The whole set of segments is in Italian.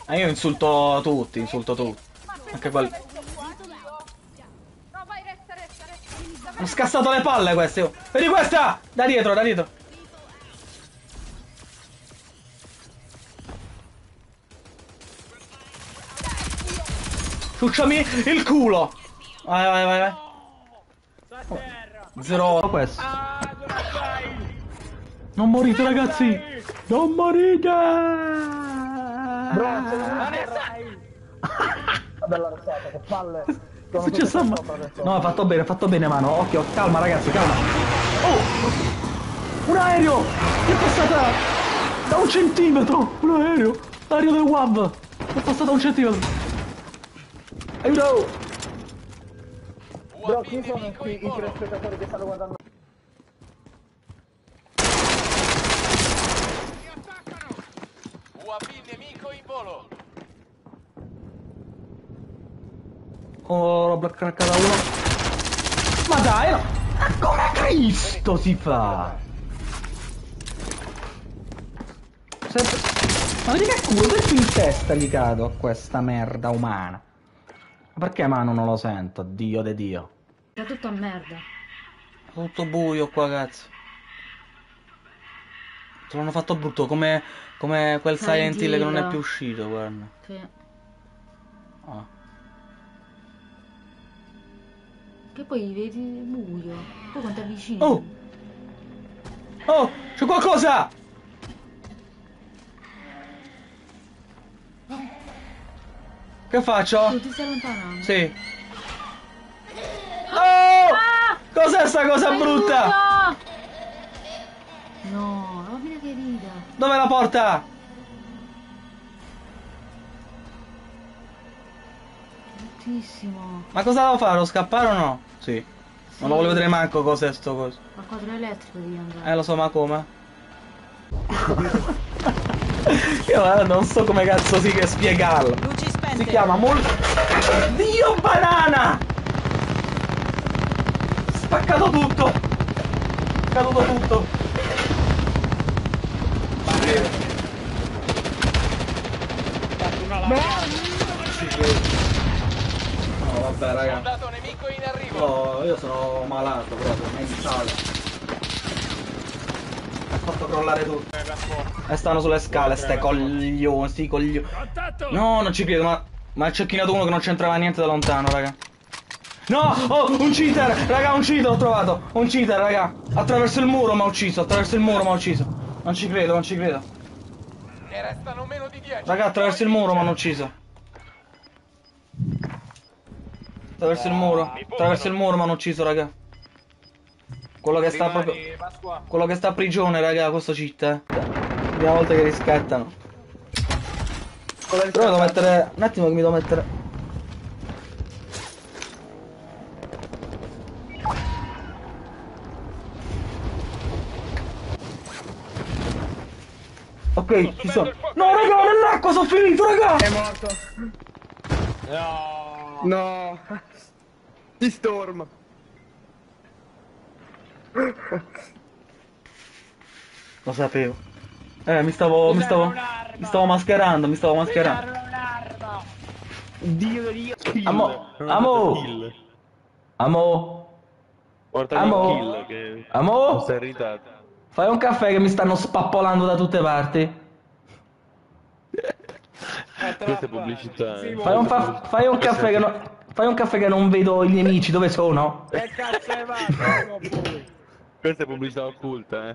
Io insulto tutti, Anche quelli. No, vai, resta. Hanno scassato le palle questi. Oh. Vedi questa! Da dietro, da dietro. Ciucciami il culo! Vai. Oh, 0 questo. Non morite ragazzi! Non morite! Bella restata, che palle. Che è successo a me? No, ha fatto bene mano. Occhio, calma ragazzi, calma. Oh! Un aereo! Che è passata da 1 centimetro! Un aereo! L'aereo del WAV! È passata da 1 centimetro! Aiuto! Bro, chi sono i tre spettatori che stanno guardando? Mi attaccano! UAV nemico in volo! Oh, roba craccata uno. Ma dai, no! Ma come Cristo si fa? Sempre... Ma vedi che culo, perché in testa gli cado a questa merda umana? Ma perché mano non lo sento? Dio de Dio. È tutto a merda. Tutto buio qua, cazzo. Ce l'hanno fatto brutto, come quel Silent Hill che non è più uscito, guarda. Sì. Ah. Che poi vedi il buio. Poi quando ti avvicini. Oh! Oh! C'è qualcosa! Che faccio? Tu ti stai allontanando. Sì. Oh! Cos'è sta cosa brutta? No, la bambina che rida. Dov'è la porta? Bruttissimo. Ma cosa devo fare? Devo scappare o no? Sì. Non lo voglio vedere manco cos'è sto coso. Al quadro elettrico devi andare. Lo so, ma come? Io non so come cazzo si che spiegarlo. Luci spente. Si chiama Dio banana! Spaccato tutto! Caduto tutto! No, vabbè raga. Soldato nemico in arrivo! No, io sono malato proprio, mentale. Ha fatto crollare tutto. E stanno sulle scale, ste coglioni, sti coglioni. No, non ci credo, ma è cecchinato uno che non c'entrava niente da lontano, raga. No! Oh, un cheater! Raga, un cheater ho trovato! Un cheater, raga! Attraverso il muro mi ha ucciso, attraverso il muro mi ha ucciso. Non ci credo, non ci credo. Ne restano meno di 10! Raga, attraverso il muro mi hanno ucciso. Attraverso il muro mi hanno ucciso, raga. Quello che sta proprio... Quello che sta a prigione, raga, questo cheat, eh. Prima volta che riscattano. Però devo mettere... Un attimo che mi devo mettere... Ok, ci sono. No, raga, nell'acqua sono finito, raga! È morto. No. Di Storm. Lo sapevo. Mi stavo mascherando, Dio. Amo. Portami un kill che Amo. sei irritato. Fai un caffè che mi stanno spappolando da tutte parti. Questa è pubblicità. Fai un caffè che non... Fai un caffè che non vedo i nemici, dove sono? Che cazzo è fatto? Questa è pubblicità occulta,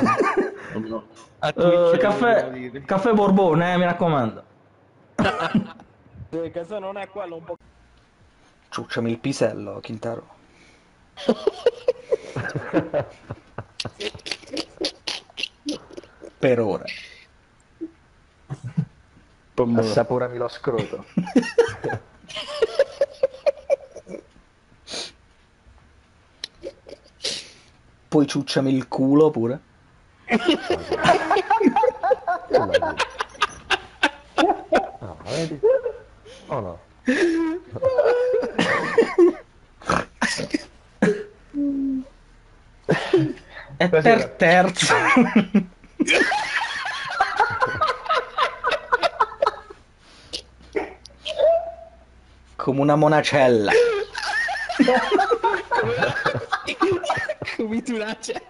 Caffè Borbone, mi raccomando. Che se non è quello un po'. Ciucciami il pisello, Kintaro. Per ora. Assaporami lo scroto. Poi ciucciami il culo pure. No, vedi? Oh no. E per terzo. come una monacella. Come tu nasce?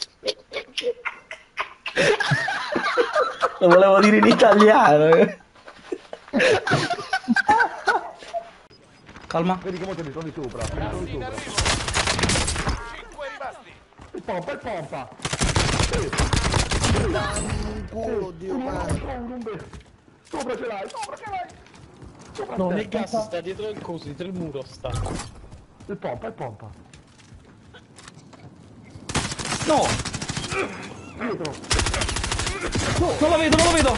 Lo volevo dire in italiano. Calma. Vedi che mo te li trovi sopra. Gas in arrivo. 5 rimasti. Il pompa, il pompa. Culo, Dio, Sopra ce l'hai, sopra ce l'hai. Sopra no, te. nel gas sta dietro il coso, dietro il muro sta. Il pompa, il pompa. No! Dietro. Non lo vedo, non lo vedo!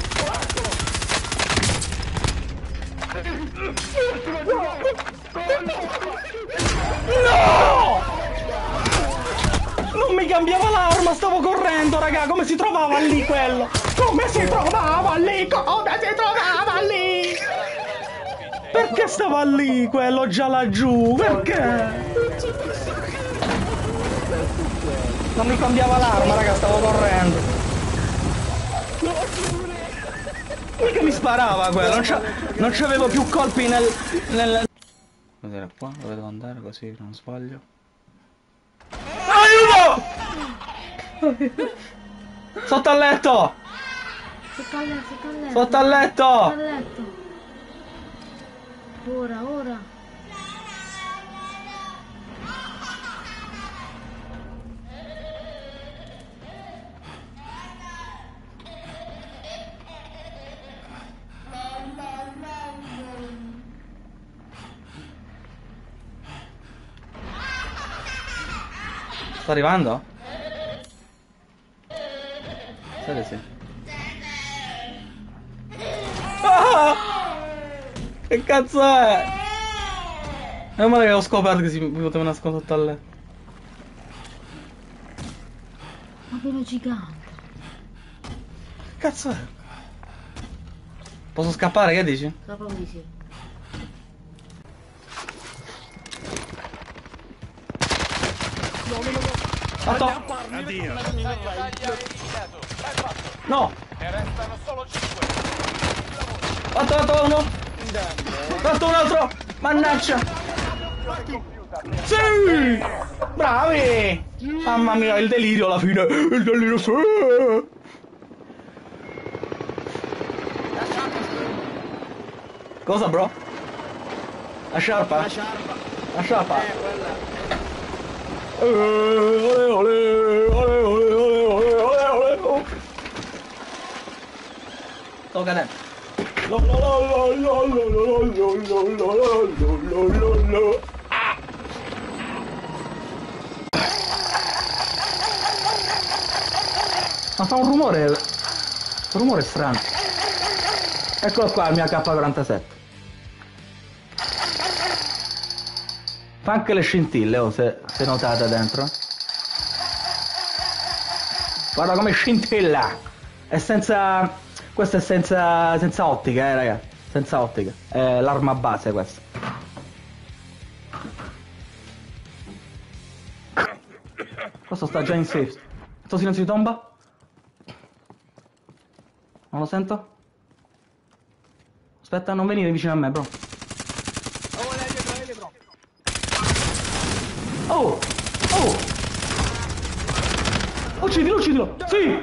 No! Non mi cambiava l'arma, stavo correndo, raga, come si trovava lì quello? Come si trovava lì? Come si trovava lì? Perché stava lì quello già laggiù? Perché? Non mi cambiava l'arma, raga, stavo correndo. Mica mi sparava quello, non c'avevo più colpi nel... Cos'era qua? Dove devo andare così non sbaglio? Aiuto! Sotto al letto! Sotto al letto, sotto al letto. Sotto al letto! Sotto al letto. Ora, ora. Sta arrivando? Sì, sì. Ah! Che cazzo è? Meno male che ho scoperto che si poteva nascondere sotto al letto. Ma quello gigante. Che cazzo è? Posso scappare, che dici? So proprio di sì. Fatto! Addio. Battaglia eliminato. Hai fatto. No! Ne restano solo 5. Fatto uno! Fatto un altro! Mannaggia! Sì! Bravi! Mamma mia, il delirio alla fine! Il delirio, sì! Cosa, bro? La sciarpa? La sciarpa. La sciarpa? Quella. Ole, ole, ole, ole, ole, ole, ole, ole, ole. Sto cadendo. Lo, lo, lo, lo, lo, lo, lo, lo, lo, lo, lo, lo, lo. Ah. Ma fa un rumore strano. Eccolo qua il mio AK-47. Fa anche le scintille, oh, se notate dentro. Guarda come scintilla! È senza... Questa è senza ottica, raga. Senza ottica. È l'arma base questa. Questo sta già in safe. Sto silenzio di tomba? Non lo sento? Aspetta, non venire vicino a me, bro. Oh! Oh! Uccidilo, uccidilo! Sì!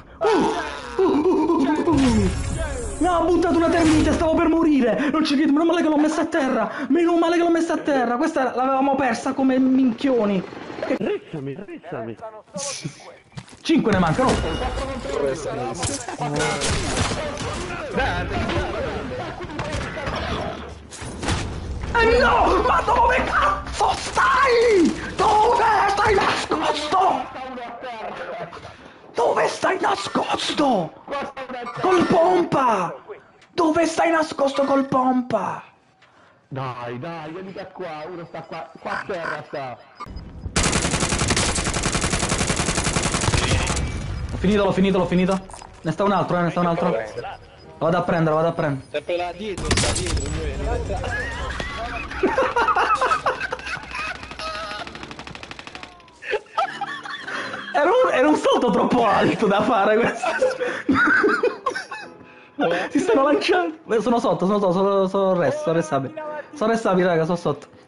Mi ha buttato una termite, stavo per morire! Non ci credo, meno male che l'ho messa a terra! Meno male che l'ho messa a terra! Questa l'avevamo persa come minchioni! Rizzami, rizzami. 5 ne mancano! No! Ma dove cazzo stai? Dove stai nascosto? Dove stai nascosto? Col pompa! Dove stai nascosto col pompa? Dai, dai, vieni da qua, uno sta qua a terra sta. L'ho finito. Ne sta un altro, ne sta un altro. Lo vado a prendere, Sempre là dietro, sta dietro. Era un salto troppo alto da fare questo. Si stanno lanciando. Sono sotto, sono restabili. Sono restabili, raga, sono sotto.